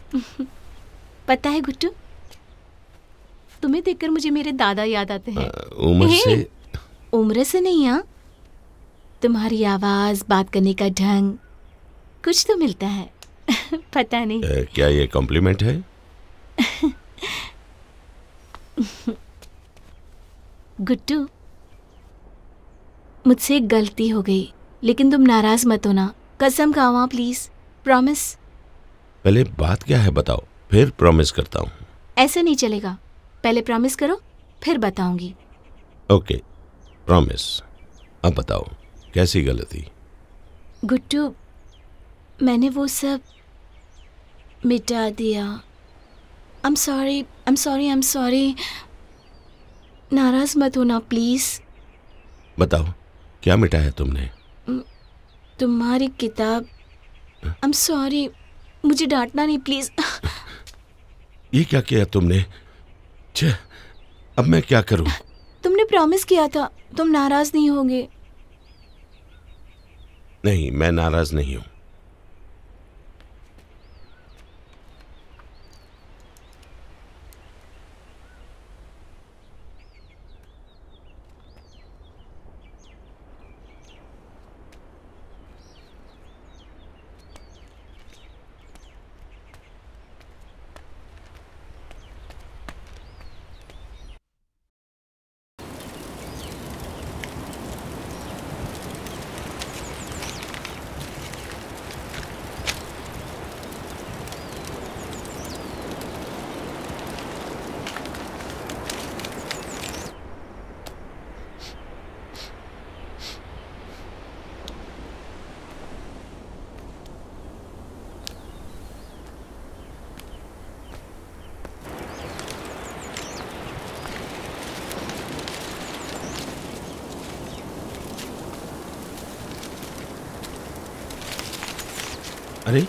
पता है गुट्टू, तुम्हें देखकर मुझे मेरे दादा याद आते हैं। उम्र से नहीं, हाँ, तुम्हारी आवाज, बात करने का ढंग, कुछ तो मिलता है। पता नहीं। क्या ये कॉम्प्लीमेंट है? गुट्टू, मुझसे एक गलती हो गई, लेकिन तुम नाराज मत होना। कसम खाओ, हाँ प्लीज, प्रॉमिस। पहले बात क्या है बताओ, फिर प्रॉमिस करता हूँ। ऐसे नहीं चलेगा, पहले प्रॉमिस करो फिर बताऊंगी। Okay, promise. अब बताओ कैसी गलती? गुट्टू, मैंने वो सब मिटा दिया। I'm sorry। नाराज मत होना प्लीज। बताओ क्या मिटा है तुमने? तुम्हारी किताब। I'm sorry, मुझे डांटना नहीं प्लीज। ये क्या किया तुमने? छे, अब मैं क्या करूं? तुमने प्रॉमिस किया था, तुम नाराज नहीं होगे। नहीं, मैं नाराज नहीं हूं। अरे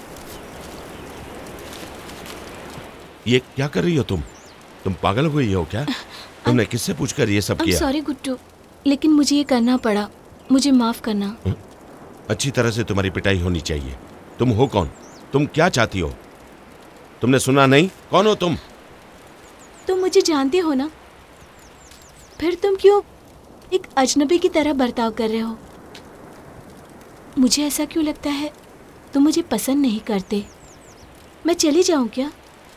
ये क्या कर रही हो तुम पागल हुई हो क्या? तुमने किससे पूछकर ये सब किया? सॉरी गुट्टू, लेकिन मुझे ये करना पड़ा, मुझे माफ करना। अच्छी तरह से तुम्हारी पिटाई होनी चाहिए। तुम हो कौन? तुम क्या चाहती हो? तुमने सुना नहीं? कौन हो तुम? तुम मुझे जानते हो ना, फिर तुम क्यों एक अजनबी की तरह बर्ताव कर रहे हो? मुझे ऐसा क्यों लगता है तुम मुझे पसंद नहीं करते? मैं चली जाऊं क्या?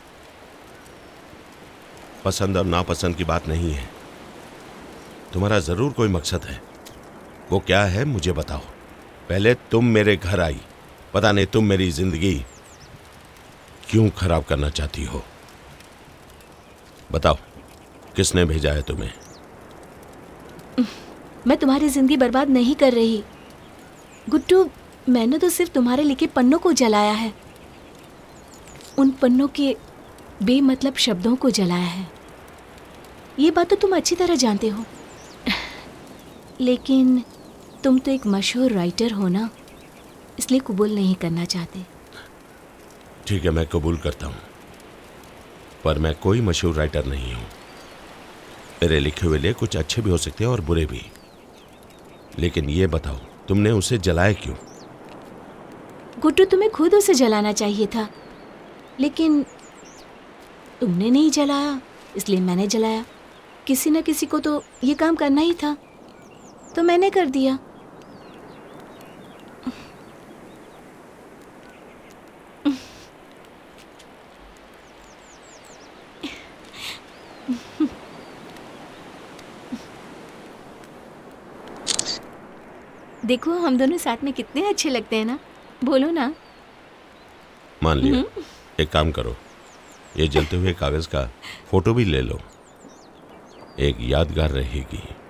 पसंद और नापसंद की बात नहीं है। तुम्हारा जरूर कोई मकसद है। वो क्या है मुझे बताओ। पहले तुम मेरे घर आई, पता नहीं तुम मेरी जिंदगी क्यों खराब करना चाहती हो? बताओ किसने भेजा है तुम्हें? मैं तुम्हारी जिंदगी बर्बाद नहीं कर रही गुट्टू, मैंने तो सिर्फ तुम्हारे लिखे पन्नों को जलाया है, उन पन्नों के बेमतलब शब्दों को जलाया है। ये बात तो तुम अच्छी तरह जानते हो, लेकिन तुम तो एक मशहूर राइटर हो ना, इसलिए कबूल नहीं करना चाहते। ठीक है, मैं कबूल करता हूं, पर मैं कोई मशहूर राइटर नहीं हूं। मेरे लिखे हुए लिए कुछ अच्छे भी हो सकते हैं और बुरे भी। लेकिन ये बताओ तुमने उसे जलाया क्यों? गुट्टू, तुम्हें खुद उसे जलाना चाहिए था, लेकिन तुमने नहीं जलाया, इसलिए मैंने जलाया। किसी न किसी को तो ये काम करना ही था, तो मैंने कर दिया। देखो हम दोनों साथ में कितने अच्छे लगते हैं ना, बोलो ना। मान लिया। एक काम करो, ये जलते हुए कागज का फोटो भी ले लो, एक यादगार रहेगी।